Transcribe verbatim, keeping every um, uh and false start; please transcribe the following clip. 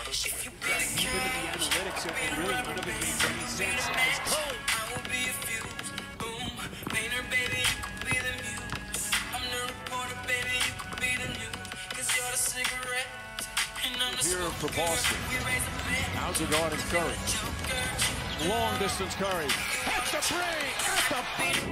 Even in the analytics, it really none of it makes any sense. As Curry. Here for Boston. How's it guarding Curry? Long distance Curry. That's the three at the